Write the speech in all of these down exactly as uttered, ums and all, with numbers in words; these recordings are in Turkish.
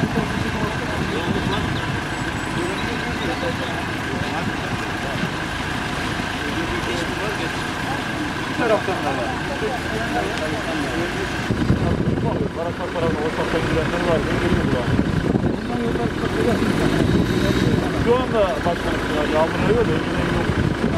taraftan da var. Karakol tarafına o safta girenler var. Şu anda başkanım yağmur yağıyor da önceden yok.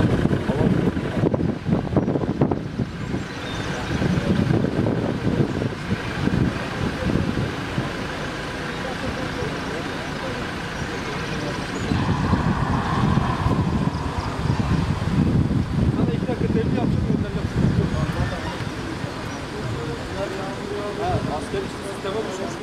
Askeri sisteme düşmüş.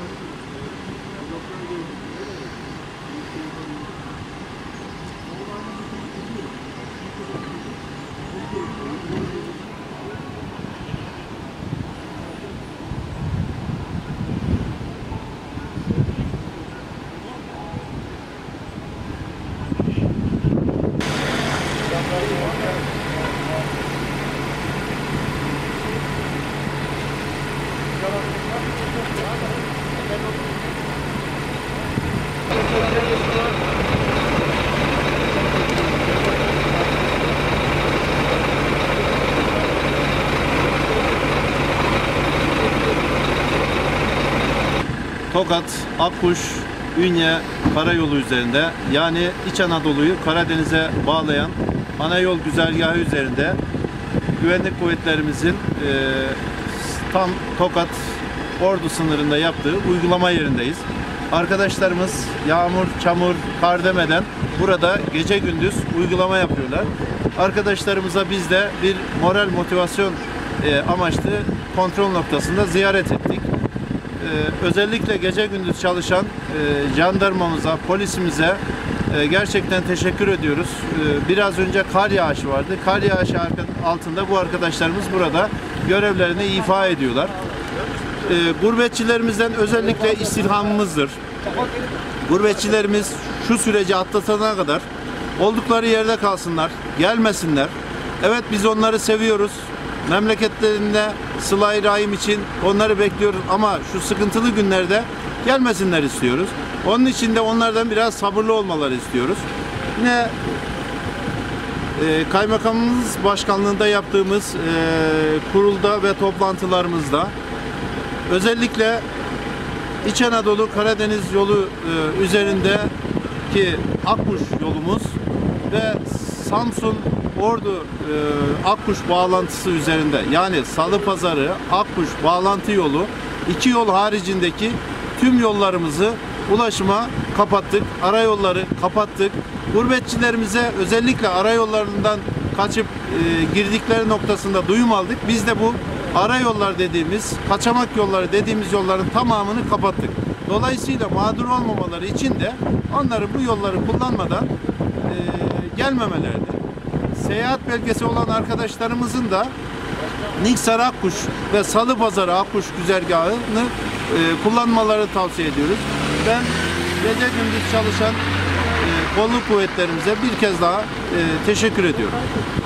Tokat, Akkuş, Ünye karayolu üzerinde, yani İç Anadolu'yu Karadeniz'e bağlayan ana yol güzergahı üzerinde güvenlik kuvvetlerimizin e, tam Tokat Ordu sınırında yaptığı uygulama yerindeyiz. Arkadaşlarımız yağmur, çamur, kar demeden burada gece gündüz uygulama yapıyorlar. Arkadaşlarımıza biz de bir moral motivasyon e, amaçlı kontrol noktasında ziyaret ettik. Ee, özellikle gece gündüz çalışan e, jandarmamıza, polisimize e, gerçekten teşekkür ediyoruz. E, biraz önce kar yağışı vardı. Kar yağışı altında bu arkadaşlarımız burada görevlerini ifa ediyorlar. E, gurbetçilerimizden özellikle istirhamımızdır. Gurbetçilerimiz şu süreci atlatana kadar oldukları yerde kalsınlar, gelmesinler. Evet, biz onları seviyoruz. Memleketlerinde sıla-i rahim için onları bekliyoruz ama şu sıkıntılı günlerde gelmesinler istiyoruz. Onun için de onlardan biraz sabırlı olmaları istiyoruz. Yine e, kaymakamımız başkanlığında yaptığımız e, kurulda ve toplantılarımızda özellikle İç Anadolu Karadeniz yolu e, üzerindeki Akkuş yolumuz ve Samsun Ordu e, Akkuş bağlantısı üzerinde, yani Salıpazarı Akkuş bağlantı yolu, iki yol haricindeki tüm yollarımızı ulaşıma kapattık. Arayolları kapattık. Gurbetçilerimize özellikle arayollarından kaçıp e, girdikleri noktasında duyum aldık. Biz de bu arayollar dediğimiz, kaçamak yolları dediğimiz yolların tamamını kapattık. Dolayısıyla mağdur olmamaları için de onları bu yolları kullanmadan e, gelmemelerine, seyahat belgesi olan arkadaşlarımızın da Niksar Akkuş ve Salıpazarı Akkuş güzergahını e, kullanmaları tavsiye ediyoruz. Ben gece gündüz çalışan e, kolluk kuvvetlerimize bir kez daha e, teşekkür ediyorum.